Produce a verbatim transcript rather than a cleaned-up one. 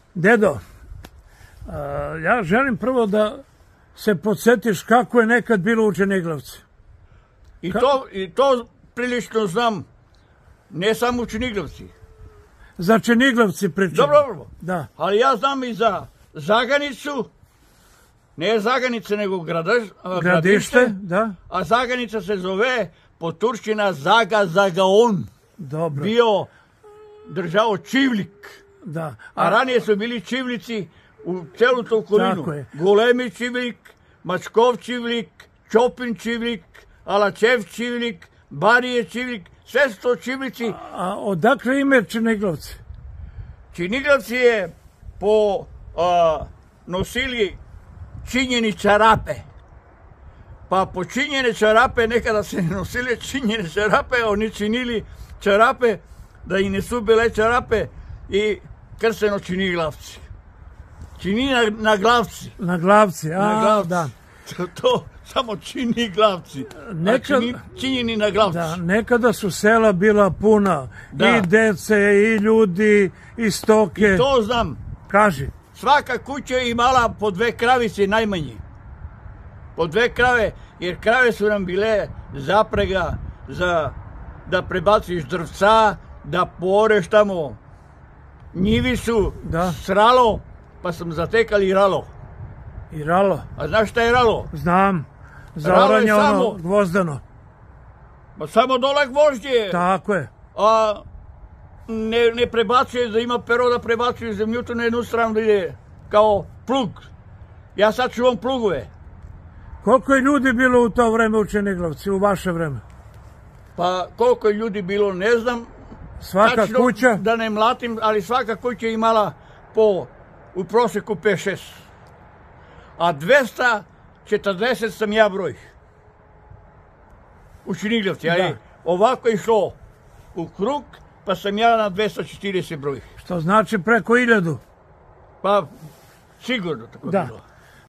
Dedo, a, ja želim prvo da se podsjetiš kako je nekad bilo u Činiglavci. I to, i to prilično znam, ne samo u Činiglavci. Za Činiglavci pričam. Dobro, dobro. Da. Ali ja znam i za Zaganicu, ne Zaganice, nego gradaš, Gradište, gradište, da. A Zaganica se zove po Turčina Zaga Zagaon. Dobro. Bio držao Čivlik. Da. A, a ranije su bili čivlici u celu tu okolinu. Tako je. Golemi čivlik, Mačkov čivlik, Čopin čivlik, Alačev čivlik, Barije čivlik, sve su to čivlici. A, a odakle ime Činiglavci? Činiglavci je po a, nosili činjeni čarape. Pa po činjene čarape, nekada se nosile činjene čarape, oni činili čarape da i ne su bile čarape i krseno Činiglavci. Čini na, na glavci. Na glavci, a, na glavci. Da. To, to samo Činiglavci. Nekad, a čini, činjeni na glavci. Da, nekada su sela bila puna. Da. I dece, i ljudi, i stoke. I to znam. Kaži. Svaka kuća je imala po dve kravice najmanje. Po dve krave, jer krave su nam bile zaprega za da prebaciš drvca, da poreš tamo njivicu, da. Sralo, pa sam zatekali i ralo. I ralo? A znaš šta je ralo? Znam. Za oranje ono samo, gvozdano. Pa samo dole gvožđe. Tako je. A ne, ne prebacuje, da ima pero da prebacuje zemljutu na jednu stranu da ide kao plug. Ja sad čuvam plugove. Koliko je ljudi bilo u to vreme u Činiglavci, u vaše vreme? Pa koliko je ljudi bilo, ne znam. Svaka tačno, kuća? Da ne mlatim, ali svaka kuća je imala po, u prosjeku pet šest. A dvesta četrdeset sam ja broj. U Činiglavci, ali ovako je išlo u krug, pa sam ja na dvesta četrdeset broj. Što znači preko hiljadu? Pa sigurno tako da. bilo.